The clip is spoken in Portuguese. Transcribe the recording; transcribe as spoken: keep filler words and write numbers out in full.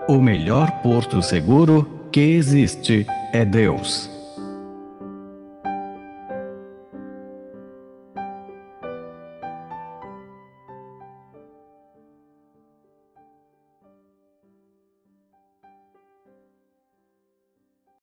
O melhor porto seguro que existe é Deus.